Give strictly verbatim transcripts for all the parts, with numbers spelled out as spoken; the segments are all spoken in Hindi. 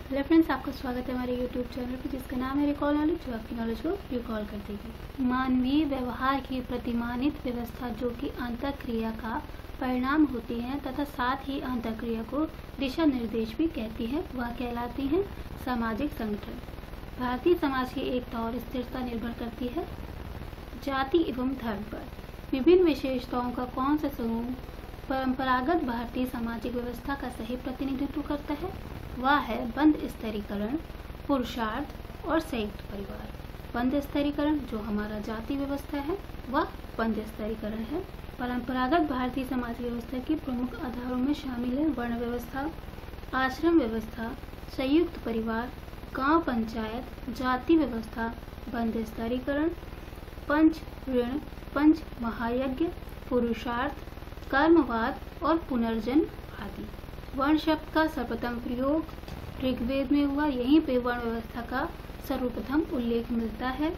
हेलो फ्रेंड्स, आपका स्वागत है हमारे यूट्यूब चैनल पर जिसका नाम है रिकॉल नॉलेज, जो आपकी नॉलेज को रिकॉल कर देगी। मानवीय व्यवहार की प्रतिमानित व्यवस्था जो कि अंतःक्रिया का परिणाम होती है तथा साथ ही अंतःक्रिया को दिशा निर्देश भी कहती है, वह कहलाती है सामाजिक संगठन। भारतीय समाज की एकता और स्थिरता निर्भर करती है जाति एवं धर्म पर। विभिन्न विशेषताओं का कौन सा समूह परंपरागत भारतीय सामाजिक व्यवस्था का सही प्रतिनिधित्व करता है? वह है बंध स्तरीकरण, पुरुषार्थ और संयुक्त परिवार। बंध स्तरीकरण जो हमारा जाति व्यवस्था है वह बंध स्तरीकरण है। परंपरागत भारतीय समाज व्यवस्था के प्रमुख आधारों में शामिल है वर्ण व्यवस्था, आश्रम व्यवस्था, संयुक्त परिवार, गांव पंचायत, जाति व्यवस्था, बंध स्तरीकरण, पंच ऋण, पंच महायज्ञ, पुरुषार्थ, कर्मवाद और पुनर्जन्म आदि। वर्ण शब्द का सर्वप्रथम प्रयोग ऋग्वेद में हुआ, यहीं पे वर्ण व्यवस्था का सर्वप्रथम उल्लेख मिलता है।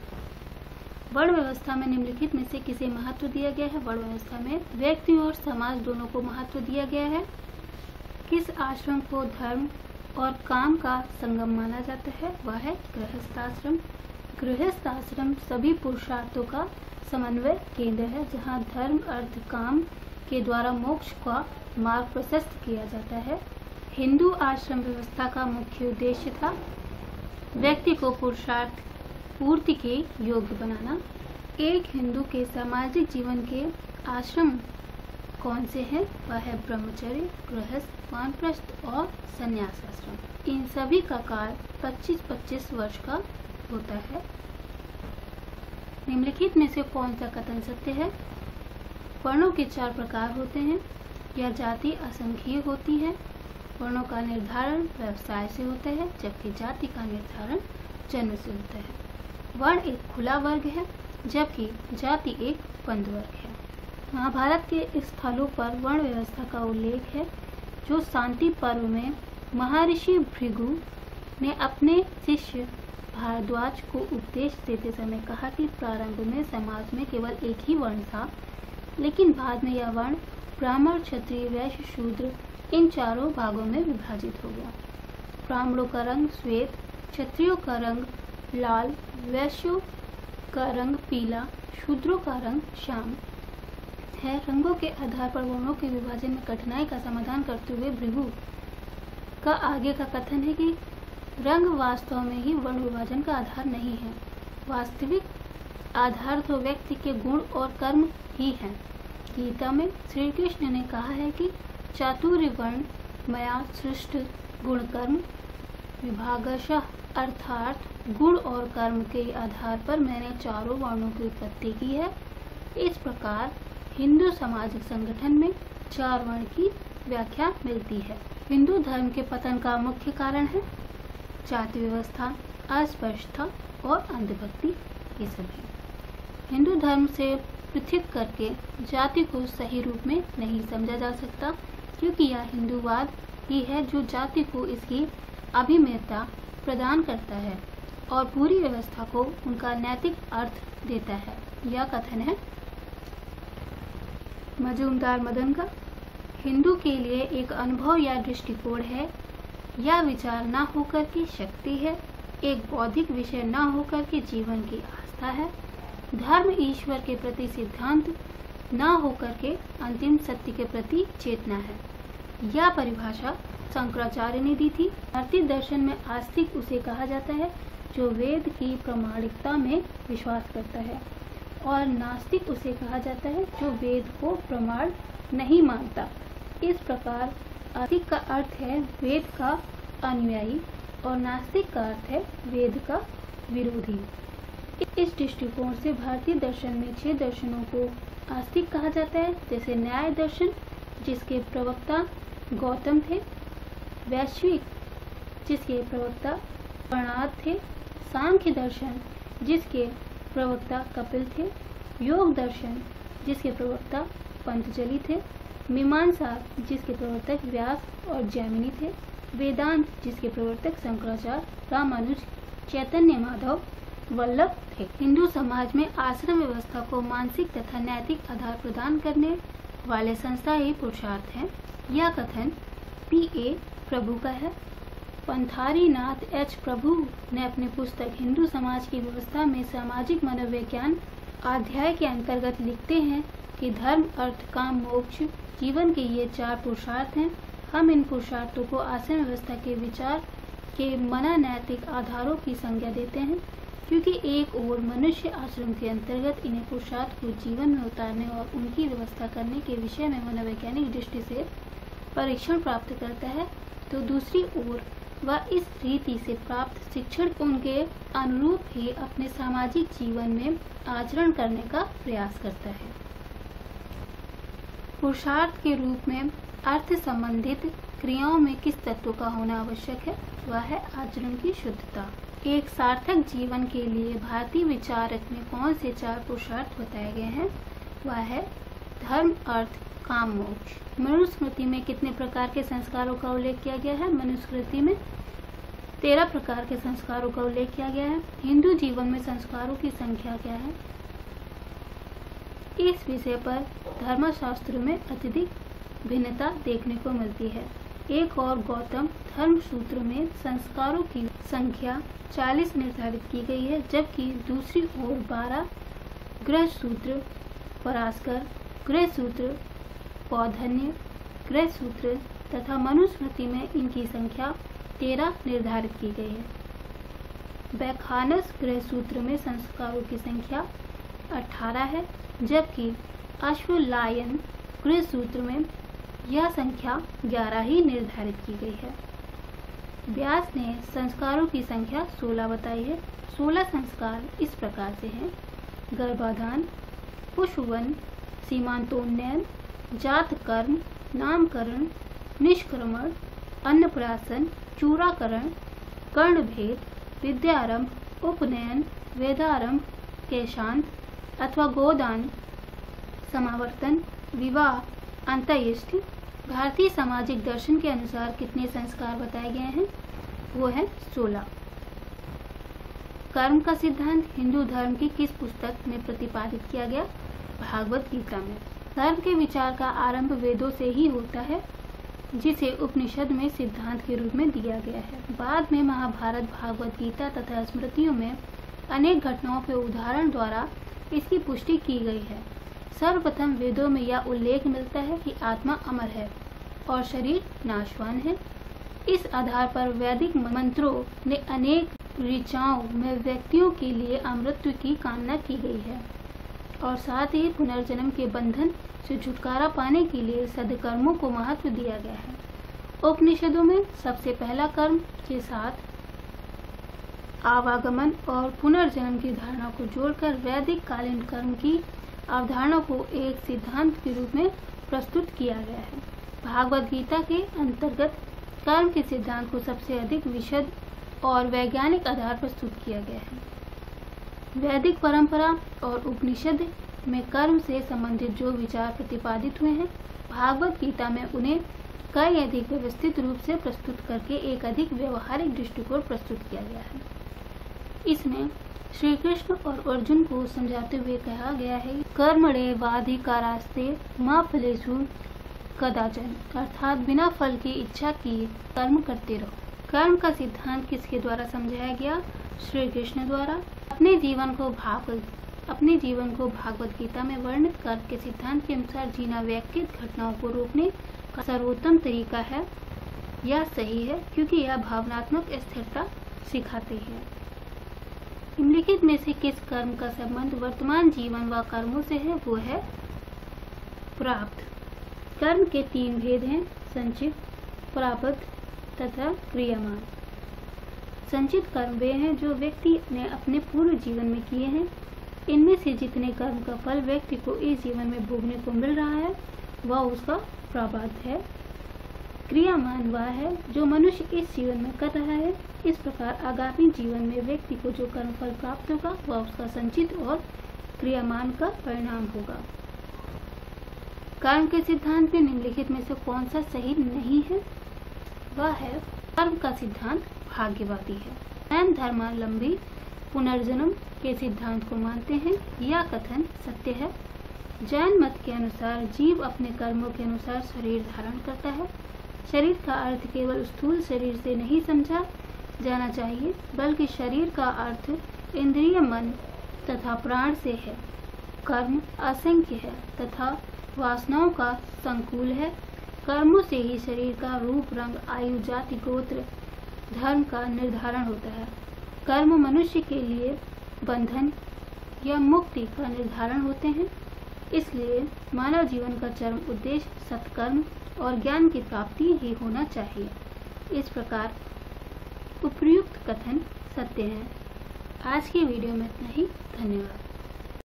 वर्ण व्यवस्था में निम्नलिखित में से किसे महत्व दिया गया है? वर्ण व्यवस्था में व्यक्ति और समाज दोनों को महत्व दिया गया है। किस आश्रम को धर्म और काम का संगम माना जाता है? वह है गृहस्थाश्रम। गृहस्थाश्रम सभी पुरुषार्थों का समन्वय केंद्र है, जहाँ धर्म अर्थ काम के द्वारा मोक्ष का मार्ग प्रशस्त किया जाता है। हिंदू आश्रम व्यवस्था का मुख्य उद्देश्य था व्यक्ति को पुरुषार्थ पूर्ति के योग्य बनाना। एक हिंदू के सामाजिक जीवन के आश्रम कौन से हैं? वह है ब्रह्मचर्य, गृहस्थ, वानप्रस्थ और संन्यास आश्रम। इन सभी का काल पच्चीस पच्चीस वर्ष का होता है। निम्नलिखित में से कौन सा कथन सत्य है? वर्णों के चार प्रकार होते हैं। यह जाति असंख्यीय होती है। वर्णों का निर्धारण व्यवसाय से होता है, जबकि जाति का निर्धारण जन्म से होता है। वर्ण एक खुला वर्ग है, जबकि जाति एक बंद वर्ग है। महाभारत के स्थलों पर वर्ण व्यवस्था का उल्लेख है, जो शांति पर्व में महर्षि भृगु ने अपने शिष्य भारद्वाज को उपदेश देते समय कहा कि प्रारंभ में समाज में केवल एक ही वर्ण था, लेकिन बाद में यह वर्ण ब्राह्मण, क्षत्रिय, वैश्य, शूद्र इन चारों भागों में विभाजित हो गया। ब्राह्मणों का रंग श्वेत, क्षत्रियों का रंग लाल, वैश्यों का रंग पीला, शूद्रों का रंग श्याम है। रंगों के आधार पर वर्णों के विभाजन में कठिनाई का समाधान करते हुए भृगु का आगे का कथन है कि रंग वास्तव में ही वर्ण विभाजन का आधार नहीं है। वास्तविक आधार तो व्यक्ति के गुण और कर्म ही है। गीता में श्री कृष्ण ने कहा है कि चातुर्य वर्ण मया सृष्ट गुण कर्म विभागशः, अर्थात गुण और कर्म के आधार पर मैंने चारों वर्णों की उत्पत्ति की है। इस प्रकार हिंदू सामाजिक संगठन में चार वर्ण की व्याख्या मिलती है। हिंदू धर्म के पतन का मुख्य कारण है जाति व्यवस्था, अस्पृश्यता और अंधभक्ति। ये सभी हिंदू धर्म से पृथक करके जाति को सही रूप में नहीं समझा जा सकता, क्योंकि यह हिंदूवाद ही है जो जाति को इसकी अभिमेयता प्रदान करता है और पूरी व्यवस्था को उनका नैतिक अर्थ देता है। यह कथन है मजूमदार मदन का। हिंदू के लिए एक अनुभव या दृष्टिकोण है, यह विचार न होकर के शक्ति है, एक बौद्धिक विषय न होकर के जीवन की आस्था है। धर्म ईश्वर के प्रति सिद्धांत न होकर के अंतिम सत्य के प्रति चेतना है। यह परिभाषा शंकराचार्य ने दी थी। भारतीय दर्शन में आस्तिक उसे कहा जाता है जो वेद की प्रामाणिकता में विश्वास करता है, और नास्तिक उसे कहा जाता है जो वेद को प्रमाण नहीं मानता। इस प्रकार आस्तिक का अर्थ है वेद का अनुयायी और नास्तिक का अर्थ है वेद का विरोधी। इस दृष्टिकोण से भारतीय दर्शन में छह दर्शनों को आस्तिक कहा जाता है, जैसे न्याय दर्शन जिसके प्रवक्ता गौतम थे, वैश्विक जिसके प्रवक्ता प्रणाद थे, सांख्य दर्शन जिसके प्रवक्ता कपिल थे, योग दर्शन जिसके प्रवक्ता पंतजलि थे, मीमांसा जिसके प्रवर्तक व्यास और जैमिनी थे, वेदांत जिसके प्रवर्तक शंकराचार्य, रामानुज, चैतन्य माधव, वल्लभ थे। हिंदू समाज में आश्रम व्यवस्था को मानसिक तथा नैतिक आधार प्रदान करने वाले संस्था ही पुरुषार्थ है। यह कथन पी ए प्रभु का है। पंथारी नाथ एच प्रभु ने अपनी पुस्तक हिंदू समाज की व्यवस्था में सामाजिक मनोविज्ञान अध्याय के अंतर्गत लिखते हैं कि धर्म, अर्थ, काम, मोक्ष जीवन के ये चार पुरुषार्थ हैं। हम इन पुरुषार्थों को आसन व्यवस्था के विचार के मना नैतिक आधारों की संज्ञा देते हैं, क्योंकि एक ओर मनुष्य आश्रम के अंतर्गत इन्हें पुरुषार्थ को जीवन में उतारने और उनकी व्यवस्था करने के विषय में मनोवैज्ञानिक दृष्टि से परीक्षण प्राप्त करता है, तो दूसरी ओर वह इस रीति से प्राप्त शिक्षण उनके अनुरूप ही अपने सामाजिक जीवन में आचरण करने का प्रयास करता है। पुरुषार्थ के रूप में अर्थ संबंधित क्रियाओं में किस तत्व का होना आवश्यक है? वह है आचरण की शुद्धता। एक सार्थक जीवन के लिए भारतीय विचारक में कौन से चार पुरुषार्थ बताए गए हैं? वह है धर्म, अर्थ, काम, मोक्ष। मनुस्मृति में कितने प्रकार के संस्कारों का उल्लेख किया गया है? मनुस्मृति में तेरह प्रकार के संस्कारों का उल्लेख किया गया है। हिंदू जीवन में संस्कारों की संख्या क्या है? इस विषय पर धर्मशास्त्र में अत्यधिक भिन्नता देखने को मिलती है। एक और गौतम धर्म सूत्र में संस्कारों की संख्या चालीस निर्धारित की गई है, जबकि दूसरी ओर बारह गृह सूत्र, पराशकर गृह सूत्र, पौधन्य गृह सूत्र तथा मनुस्मृति में इनकी संख्या तेरह निर्धारित की गई है। वैखानस गृह सूत्र में संस्कारों की संख्या अठारह है, जबकि अश्वलायन गृह सूत्र में यह संख्या ग्यारह ही निर्धारित की गई है। व्यास ने संस्कारों की संख्या सोलह बताई है। सोलह संस्कार इस प्रकार से हैं: गर्भाधान, पुष्पवन, सीमांतोन्नयन, जात कर्म, नामकरण, निष्क्रमण, अन्नप्राशन, चूड़ाकरण, कर्णभेद, विद्यारंभ, उपनयन, वेदारंभ, केशांत अथवा गोदान, समावर्तन, विवाह, अंत्येष्टि। भारतीय सामाजिक दर्शन के अनुसार कितने संस्कार बताए गए हैं? वो है सोलह। कर्म का सिद्धांत हिंदू धर्म की किस पुस्तक में प्रतिपादित किया गया? भागवत गीता में। धर्म के विचार का आरंभ वेदों से ही होता है, जिसे उपनिषद में सिद्धांत के रूप में दिया गया है। बाद में महाभारत, भागवत गीता तथा स्मृतियों में अनेक घटनाओं के उदाहरण द्वारा इसकी पुष्टि की गई है। सर्वप्रथम वेदों में यह उल्लेख मिलता है कि आत्मा अमर है और शरीर नाशवान है। इस आधार पर वैदिक मंत्रों ने अनेक ऋचाओं में व्यक्तियों के लिए अमृतत्व की कामना की गई है और साथ ही पुनर्जन्म के बंधन से छुटकारा पाने के लिए सद्कर्मों को महत्व दिया गया है। उपनिषदों में सबसे पहला कर्म के साथ आवागमन और पुनर्जन्म की धारणा को जोड़कर वैदिक कालीन कर्म की अवधारणा को एक सिद्धांत के रूप में प्रस्तुत किया गया है। भागवत गीता के अंतर्गत कर्म के सिद्धांत को सबसे अधिक विशद और वैज्ञानिक आधार प्रस्तुत किया गया है। वैदिक परंपरा और उपनिषद में कर्म से संबंधित जो विचार प्रतिपादित हुए हैं, भागवत गीता में उन्हें कई अधिक व्यवस्थित रूप से प्रस्तुत करके एक अधिक व्यवहारिक दृष्टिकोण प्रस्तुत किया गया है। इसमें श्री कृष्ण और अर्जुन को समझाते हुए कहा गया है, कर्मणे वाधिकारास्ते मा फलेषु कदाचन, अर्थात बिना फल की इच्छा किए कर्म करते रहो। कर्म का सिद्धांत किसके द्वारा समझाया गया? श्री कृष्ण द्वारा। अपने जीवन को भागवत अपने जीवन को भागवत गीता में वर्णित कर्म के सिद्धांत के अनुसार जीना व्यक्तिगत घटनाओं को रोकने का सर्वोत्तम तरीका है। यह सही है क्योंकि यह भावनात्मक स्थिरता सिखाती है। निम्नलिखित में से किस कर्म का संबंध वर्तमान जीवन व कर्मों से है? वो है प्राप्त। कर्म के तीन भेद हैं: संचित, प्राप्त तथा क्रियामान। संचित कर्म वे हैं जो व्यक्ति ने अपने पूर्व जीवन में किए हैं। इनमें से जितने कर्म का फल व्यक्ति को इस जीवन में भोगने को मिल रहा है वह उसका प्रारब्ध है। क्रियामान वह है जो मनुष्य इस जीवन में कर रहा है। इस प्रकार आगामी जीवन में व्यक्ति को जो कर्म फल प्राप्त होगा वह उसका संचित और क्रियामान का परिणाम होगा। कर्म के सिद्धांत में निम्नलिखित में से कौन सा सही नहीं है? वह है कर्म का सिद्धांत भाग्यवादी है। जैन धर्मावलंबी पुनर्जन्म के सिद्धांत को मानते हैं। यह कथन सत्य है। जैन मत के अनुसार जीव अपने कर्मों के अनुसार शरीर धारण करता है। शरीर का अर्थ केवल स्थूल शरीर से नहीं समझा जाना चाहिए, बल्कि शरीर का अर्थ इंद्रिय, मन तथा प्राण से है। कर्म असंख्य है तथा वासनाओं का संकुल है। कर्मों से ही शरीर का रूप, रंग, आयु, जाति, गोत्र, धर्म का निर्धारण होता है। कर्म मनुष्य के लिए बंधन या मुक्ति का निर्धारण होते हैं। इसलिए मानव जीवन का चरम उद्देश्य सत्कर्म और ज्ञान की प्राप्ति ही होना चाहिए। इस प्रकार उपर्युक्त कथन सत्य है। आज की वीडियो में इतना ही। धन्यवाद।